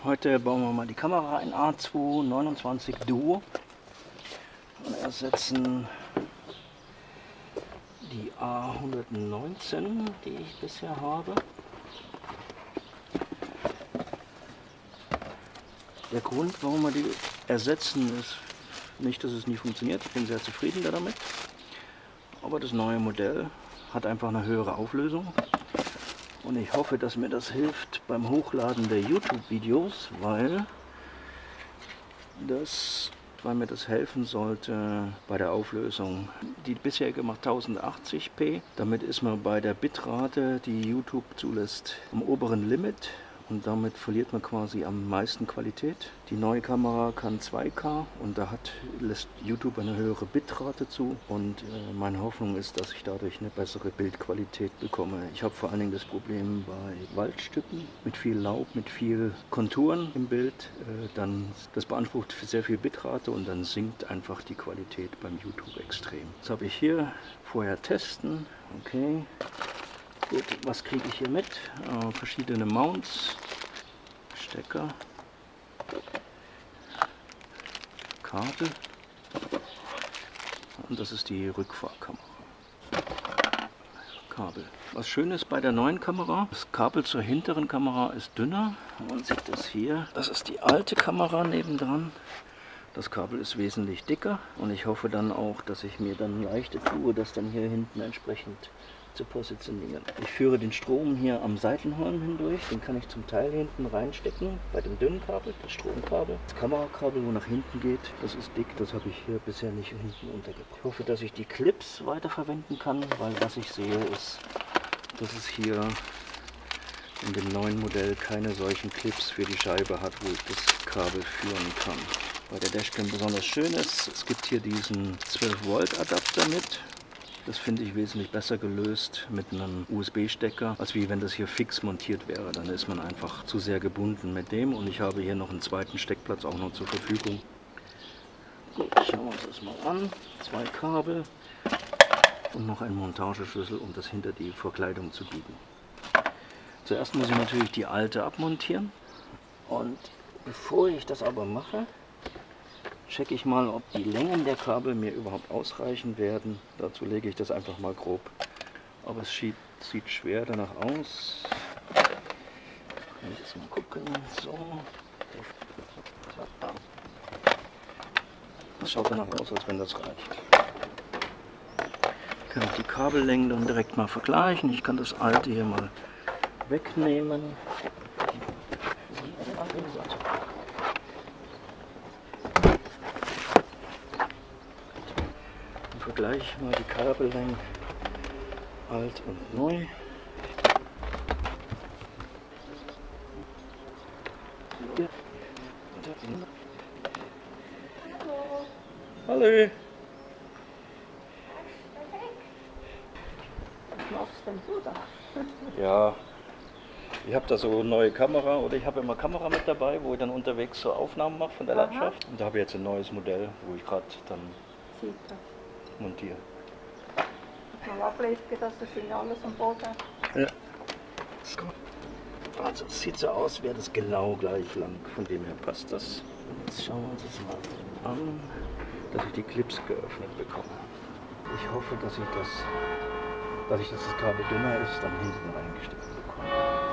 Heute bauen wir mal die Kamera ein, A229 Duo, und ersetzen die A119, die ich bisher habe. Der Grund, warum wir die ersetzen, ist nicht, dass es nie funktioniert. Ich bin sehr zufrieden damit. Aber das neue Modell hat einfach eine höhere Auflösung. Und ich hoffe, dass mir das hilft beim Hochladen der YouTube-Videos, weil mir das helfen sollte bei der Auflösung. Die bisherige macht 1080p. Damit ist man bei der Bitrate, die YouTube zulässt, am oberen Limit. Und damit verliert man quasi am meisten Qualität. Die neue Kamera kann 2K und da lässt YouTube eine höhere Bitrate zu. Und meine Hoffnung ist, dass ich dadurch eine bessere Bildqualität bekomme. Ich habe vor allen Dingen das Problem bei Waldstücken mit viel Laub, mit viel Konturen im Bild. Das beansprucht sehr viel Bitrate und dann sinkt einfach die Qualität beim YouTube extrem. Das habe ich hier vorher testen. Okay. Gut, was kriege ich hier mit? Verschiedene Mounts, Stecker, Kabel und das ist die Rückfahrkamera. Kabel. Was schön ist bei der neuen Kamera, das Kabel zur hinteren Kamera ist dünner. Man sieht das hier. Das ist die alte Kamera nebendran. Das Kabel ist wesentlich dicker und ich hoffe dann auch, dass ich mir dann leichter tue, das dann hier hinten entsprechend zu positionieren. Ich führe den Strom hier am Seitenhorn hindurch, den kann ich zum Teil hinten reinstecken, bei dem dünnen Kabel, das Stromkabel. Das Kamerakabel, wo nach hinten geht, das ist dick, das habe ich hier bisher nicht hinten untergebracht. Ich hoffe, dass ich die Clips weiterverwenden kann, weil was ich sehe ist, dass es hier in dem neuen Modell keine solchen Clips für die Scheibe hat, wo ich das Kabel führen kann. Bei der Dashcam besonders schön ist, es gibt hier diesen 12 Volt Adapter mit. Das finde ich wesentlich besser gelöst mit einem USB-Stecker, als wie wenn das hier fix montiert wäre. Dann ist man einfach zu sehr gebunden mit dem und ich habe hier noch einen zweiten Steckplatz auch noch zur Verfügung. Gut, schauen wir uns das mal an. 2 Kabel und noch ein Montageschlüssel, um das hinter die Verkleidung zu biegen. Zuerst muss ich natürlich die alte abmontieren und bevor ich das aber mache, checke ich mal, ob die Längen der Kabel mir überhaupt ausreichen werden. Dazu lege ich das einfach mal grob. Aber es sieht schwer danach aus. Kann ich jetzt mal gucken. So. Das schaut danach aus, als wenn das reicht. Ich kann auch die Kabellängen dann direkt mal vergleichen. Ich kann das alte hier mal wegnehmen. Vergleiche mal die Kabellängen alt und neu. Hallo. Was machst denn du da? Ja, ich habe da so eine neue Kamera oder ich habe immer Kamera mit dabei, wo ich dann unterwegs so Aufnahmen mache von der Landschaft. Und da habe ich jetzt ein neues Modell, wo ich gerade dann montiere. Mal ablegen, dass das Ding alles am Boden hat. Ja. Also es sieht so aus, wäre das genau gleich lang, von dem her passt das. Jetzt schauen wir uns das mal an, dass ich die Clips geöffnet bekomme. Ich hoffe, dass das Kabel dünner ist, dann hinten reingesteckt bekomme.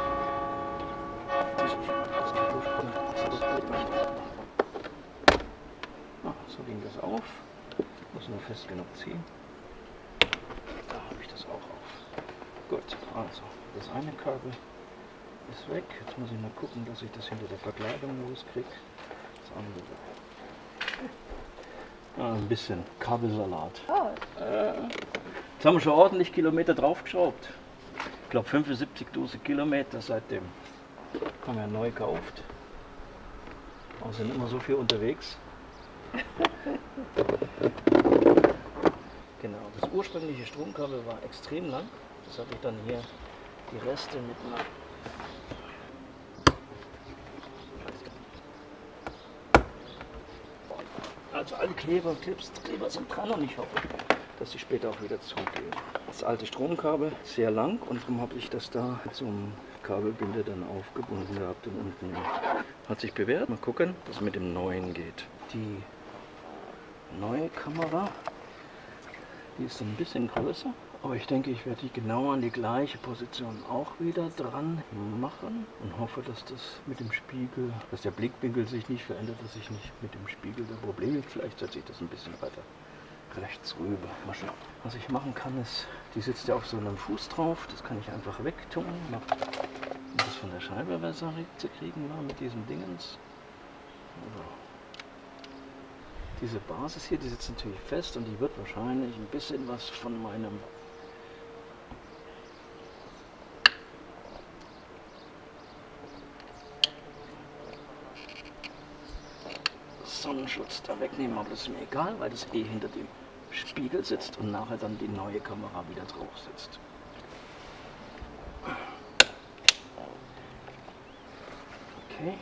So ging das auf. Muss nur fest genug ziehen. Da habe ich das auch auf. Gut, also das eine Kabel ist weg. Jetzt muss ich mal gucken, dass ich das hinter der Verkleidung loskriege. Das andere. Ein bisschen Kabelsalat. Jetzt haben wir schon ordentlich Kilometer draufgeschraubt. Ich glaube 75.000 Kilometer seitdem. Haben wir neu gekauft. Wir sind immer so viel unterwegs. Genau, das ursprüngliche Stromkabel war extrem lang. Das habe ich dann hier die Reste mit einer Also alle Kleber und Kleber sind dran und ich hoffe, dass sie später auch wieder zugehen. Das alte Stromkabel ist sehr lang und darum habe ich das da mit so einem Kabelbinder dann aufgebunden gehabt und unten hat sich bewährt. Mal gucken, was mit dem neuen geht. Die neue Kamera, die ist ein bisschen größer, aber ich denke, ich werde die genau an die gleiche Position auch wieder dran machen und hoffe, dass das mit dem Spiegel, dass der Blickwinkel sich nicht verändert, dass ich nicht mit dem Spiegel da Probleme habe. Vielleicht setze ich das ein bisschen weiter rechts rüber. Mal schauen. Was ich machen kann ist, die sitzt ja auf so einem Fuß drauf, das kann ich einfach wegtun, um das von der Scheibe besser zu kriegen war mit diesem Dingens. Also, diese Basis hier, die sitzt natürlich fest und die wird wahrscheinlich ein bisschen was von meinem Sonnenschutz da wegnehmen, aber das ist mir egal, weil das eh hinter dem Spiegel sitzt und nachher dann die neue Kamera wieder drauf sitzt. Okay.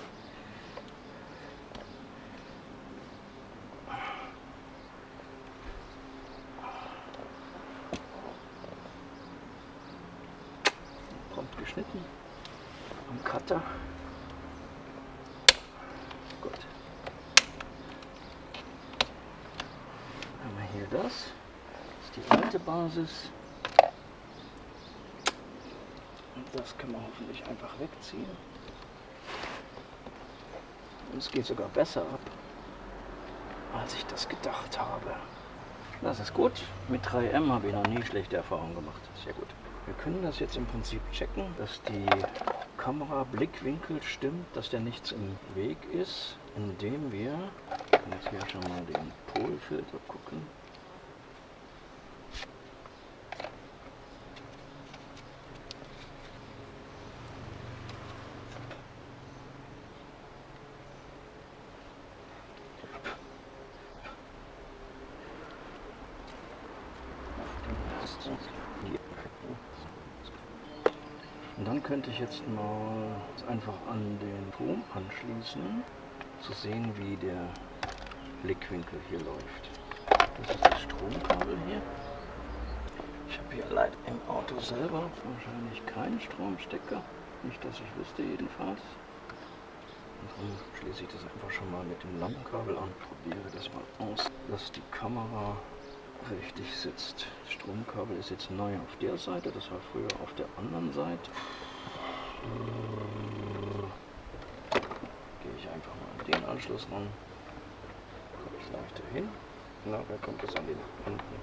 Prompt geschnitten am Cutter. Gut. Haben wir hier das. Das ist die alte Basis. Und das können wir hoffentlich einfach wegziehen. Und es geht sogar besser ab, als ich das gedacht habe. Das ist gut. Mit 3M habe ich noch nie schlechte Erfahrungen gemacht. Sehr gut. Wir können das jetzt im Prinzip checken, dass die Kamera-Blickwinkel stimmt, dass der nichts im Weg ist, indem wir, ich kann jetzt hier schon mal den Polfilter gucken. Und dann könnte ich jetzt mal einfach an den Strom anschließen, zu sehen, wie der Blickwinkel hier läuft. Das ist das Stromkabel hier. Ich habe hier leider im Auto selber wahrscheinlich keinen Stromstecker. Nicht, dass ich wüsste jedenfalls. Und darum schließe ich das einfach schon mal mit dem Lampenkabel an. Probiere das mal aus, dass die Kamera richtig sitzt. Das Stromkabel ist jetzt neu auf der Seite, das war früher auf der anderen Seite. Gehe ich einfach mal an den Anschluss ran. Komme ich leichter hin. Na, wer kommt das an den unten?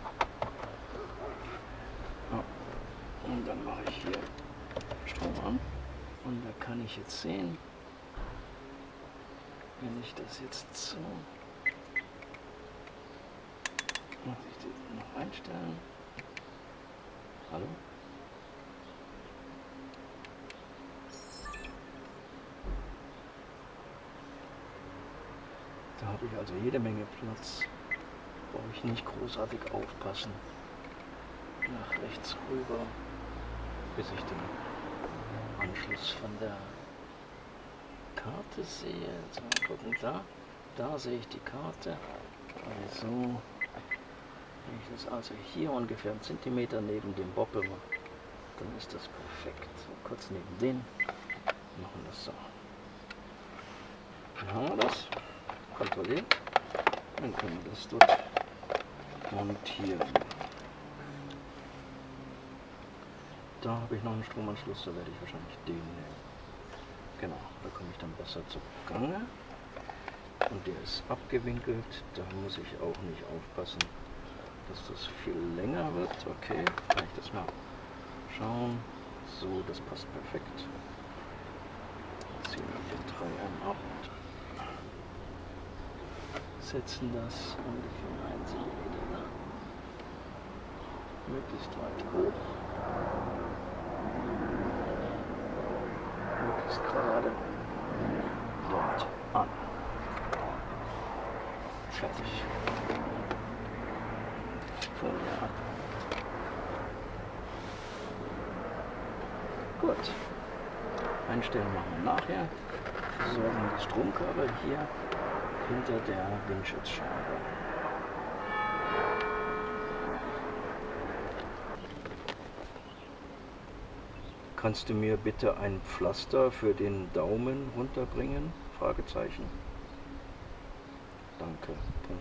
Ja. Und dann mache ich hier Strom an. Und da kann ich jetzt sehen, wenn ich das jetzt so, muss ich das noch einstellen. Hallo? Da habe ich also jede Menge Platz. Brauche ich nicht großartig aufpassen. Nach rechts rüber, bis ich den Anschluss von der Karte sehe. Jetzt mal gucken, da sehe ich die Karte. Also, wenn ich das also hier ungefähr einen Zentimeter neben dem Boppel mache, dann ist das perfekt. So, kurz neben den, machen das so. Dann haben wir das kontrolliert. Dann können wir das dort montieren. Da habe ich noch einen Stromanschluss, da werde ich wahrscheinlich den nehmen. Genau, da komme ich dann besser zu Gange. Und der ist abgewinkelt, da muss ich auch nicht aufpassen, dass das viel länger wird. Okay, kann ich das mal schauen. So, das passt perfekt. Ziehen wir den 3M ab. Setzen das ungefähr 1 cm möglichst weit hoch. Möglichst gerade dort an. Fertig. Folie ab. Gut. Einstellen machen wir nachher. So, dann das Stromkabel hier hinter der Windschutzscheibe. Kannst du mir bitte ein Pflaster für den Daumen runterbringen? Fragezeichen. Danke. Punkt.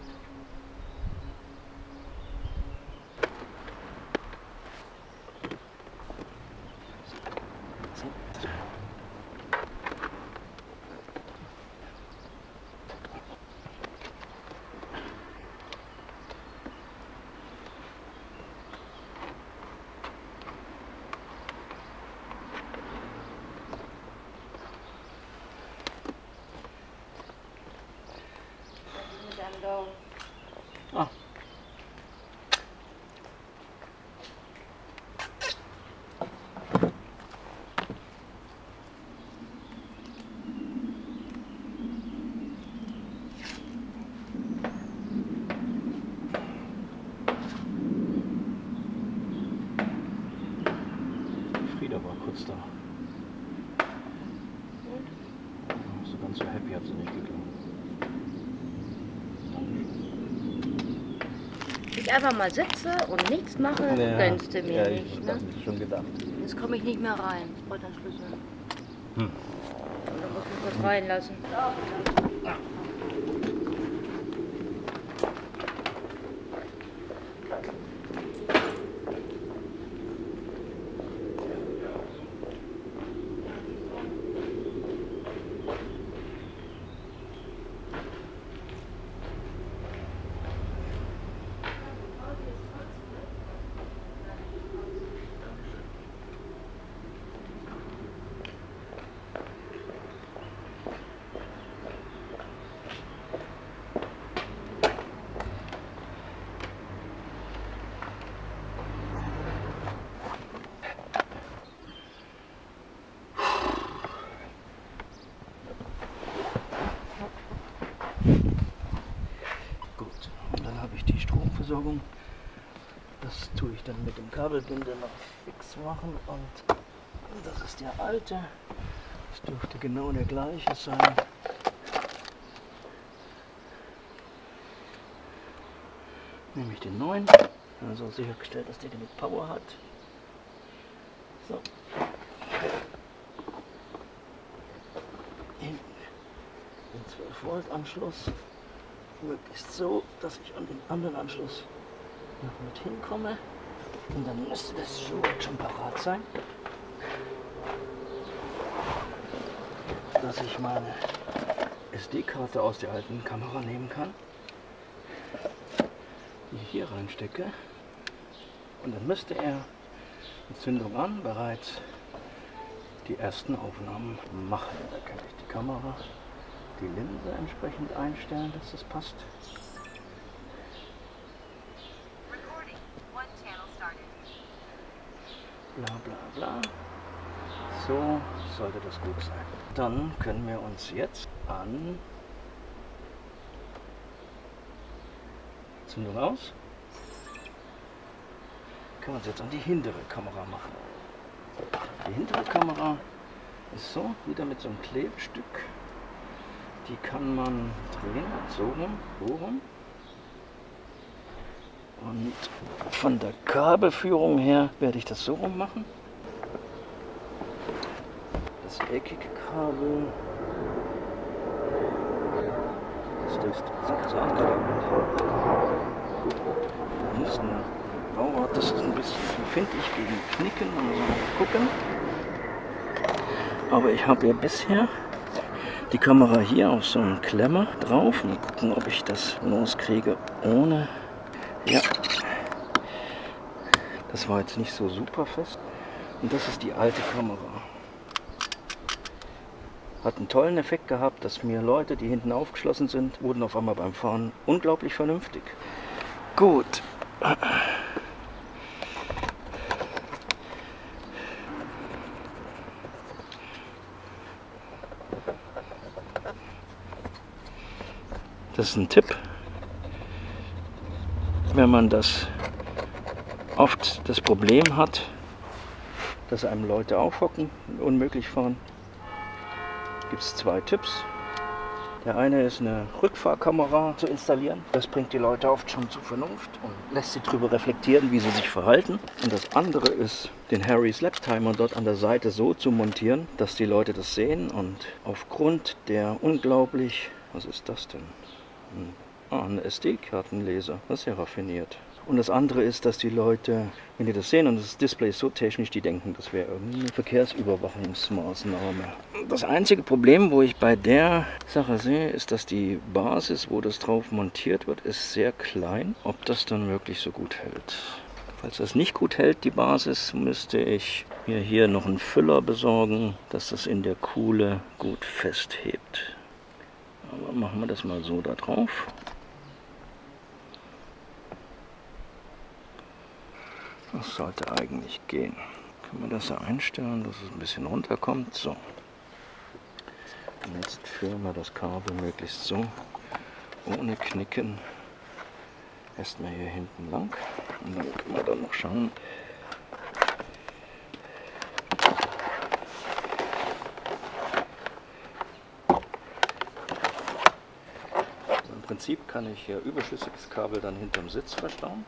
Ah. Frieda war kurz da. So ganz so happy hat sie nicht geklungen. Ich einfach mal sitze und nichts mache, gönnst du mir nicht. Ich habe mir schon gedacht. Jetzt komme ich nicht mehr rein. Ich brauche den Schlüssel. Hm. Und dann muss ich kurz reinlassen. Gut, und dann habe ich die Stromversorgung. Das tue ich dann mit dem Kabelbinder noch fix machen. Und das ist der alte. Das dürfte genau der gleiche sein. Nehme ich den neuen. Also sichergestellt, dass der genug Power hat. So. Hinten den 12 Volt Anschluss. Möglichst so, dass ich an den anderen Anschluss noch mit hinkomme. Und dann müsste das schon parat sein, dass ich meine SD-Karte aus der alten Kamera nehmen kann, die ich hier reinstecke. Und dann müsste er mit Zündung an bereits die ersten Aufnahmen machen. Da kann ich die Kamera, die Linse entsprechend einstellen, dass das passt. Bla bla bla. So sollte das gut sein. Dann können wir uns jetzt an Zündung aus. Können wir uns jetzt an die hintere Kamera machen. Die hintere Kamera ist so, wieder mit so einem Klebstück. Die kann man drehen, so rum. Und von der Kabelführung her werde ich das so rum machen. Das eckige Kabel. Das dürfte so gut. Da muss ein Bauart, das ist ein bisschen empfindlich gegen Knicken, man muss mal gucken. Aber ich habe ja bisher die Kamera hier auf so einen Klemmer drauf. Mal gucken, ob ich das loskriege ohne. Ja, das war jetzt nicht so super fest. Und das ist die alte Kamera. Hat einen tollen Effekt gehabt, dass mir Leute, die hinten aufgeschlossen sind, wurden auf einmal beim Fahren unglaublich vernünftig. Gut. Das ist ein Tipp, wenn man oft das Problem hat, dass einem Leute aufhocken und unmöglich fahren. Gibt es zwei Tipps. Der eine ist eine Rückfahrkamera zu installieren. Das bringt die Leute oft schon zur Vernunft und lässt sie darüber reflektieren, wie sie sich verhalten. Und das andere ist, den Harry's Lap Timer dort an der Seite so zu montieren, dass die Leute das sehen. Und aufgrund der unglaublich... Was ist das denn? Ein SD-Kartenleser. Das ist ja raffiniert. Und das andere ist, dass die Leute, wenn die das sehen und das Display ist so technisch, die denken, das wäre irgendeine Verkehrsüberwachungsmaßnahme. Das einzige Problem, wo ich bei der Sache sehe, ist, dass die Basis, wo das drauf montiert wird, ist sehr klein. Ob das dann wirklich so gut hält. Falls das nicht gut hält, die Basis, müsste ich mir hier noch einen Füller besorgen, dass das in der Kuhle gut festhebt. Aber machen wir das mal so da drauf. Das sollte eigentlich gehen. Können wir das so einstellen, dass es ein bisschen runterkommt. So. Und jetzt führen wir das Kabel möglichst so, ohne Knicken, erstmal hier hinten lang. Und dann können wir dann noch schauen. Also im Prinzip kann ich hier überschüssiges Kabel dann hinterm Sitz verstauen.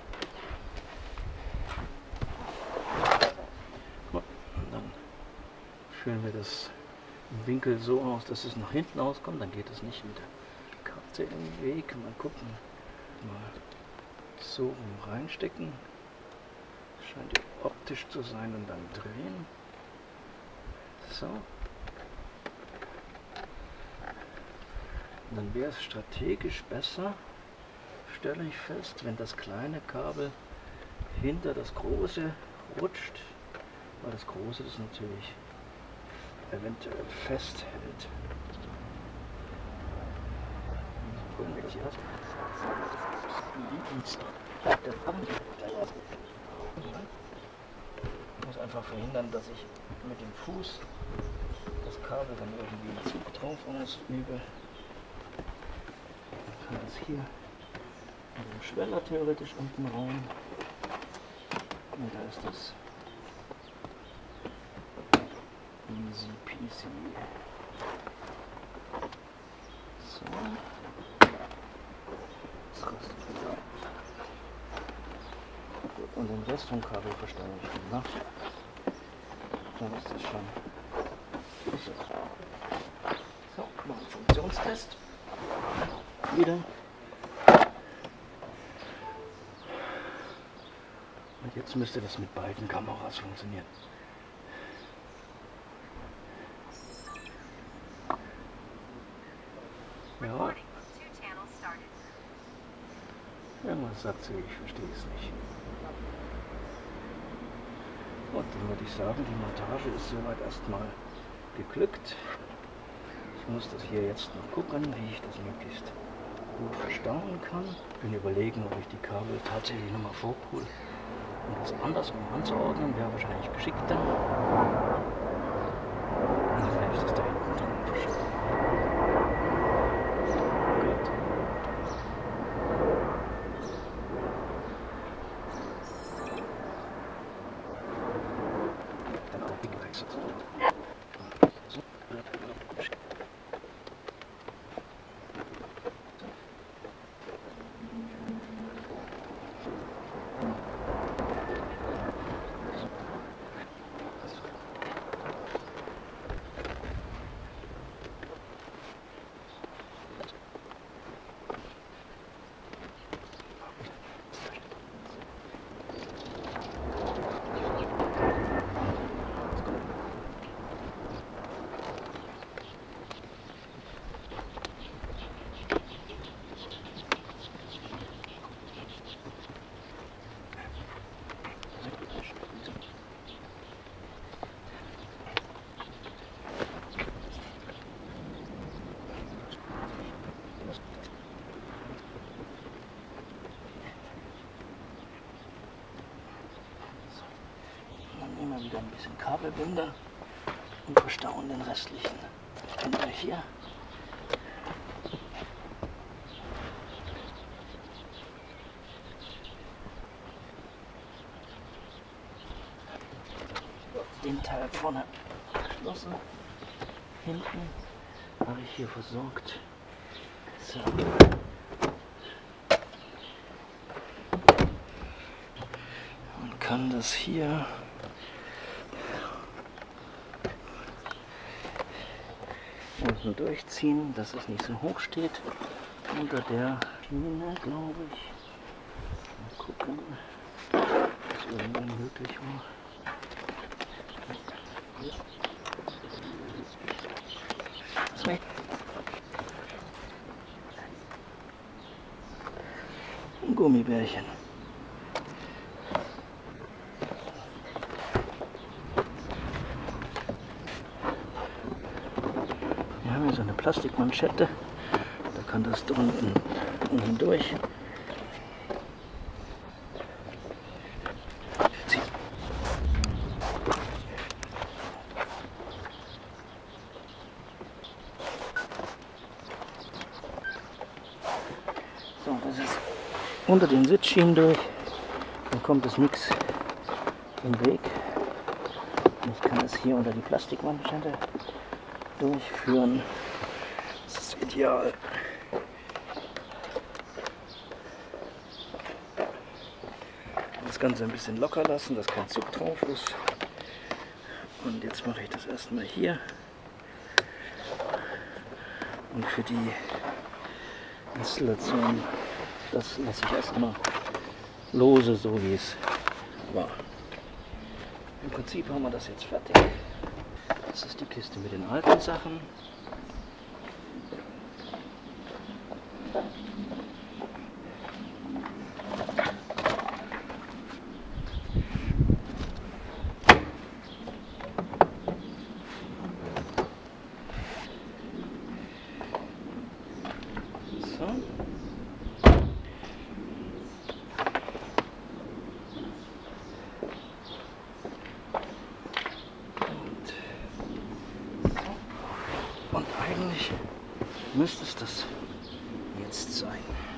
Führen wir das im Winkel so aus, dass es nach hinten auskommt, dann geht es nicht mit der Karte im Weg. Mal gucken, mal so rum reinstecken. Scheint optisch zu sein und dann drehen. So. Und dann wäre es strategisch besser, stelle ich fest, wenn das kleine Kabel hinter das große rutscht, weil das große das natürlich eventuell festhält. Ich muss einfach verhindern, dass ich mit dem Fuß das Kabel dann irgendwie im Zug drauf ausübe. Ich kann das hier mit dem Schweller theoretisch unten rein. Und da ist das easy peasy. So. Das rastet wieder. Gut, und den Rest vom Kabel verstelle ich dann nach. Dann ist das schon. So, machen wir Funktionstest. Wieder. Und jetzt müsste das mit beiden Kameras funktionieren. Ja. Irgendwas sagt sie, ich verstehe es nicht. Und dann würde ich sagen, die Montage ist soweit erstmal geglückt. Ich muss das hier jetzt noch gucken, wie ich das möglichst gut verstauen kann. Ich bin überlegen, ob ich die Kabel tatsächlich nochmal vorpule. Und das andersrum anzuordnen wäre wahrscheinlich geschickter. Und dann werde ich das da hinten dran verschieben. Wieder ein bisschen Kabelbinder und verstauen den restlichen Binder hier. Den Teil vorne geschlossen. Hinten habe ich hier versorgt So. Man kann das hier unten durchziehen, dass es nicht so hoch steht. Unter der Schiene, glaube ich. Mal gucken, was irgendwie möglich war. Ein Gummibärchen. Wir haben hier so eine Plastikmanschette. Da kann das drunten durch. So, das ist unter den Sitzschienen durch. Dann kommt es nichts im Weg. Und ich kann es hier unter die Plastikmanschette durchführen. Das ist ideal. Das Ganze ein bisschen locker lassen, dass kein Zug drauf ist. Und jetzt mache ich das erstmal hier. Und für die Installation, das lasse ich erstmal lose, so wie es war. Im Prinzip haben wir das jetzt fertig. Das ist die Kiste mit den alten Sachen. So. Und eigentlich müsste es das jetzt sein.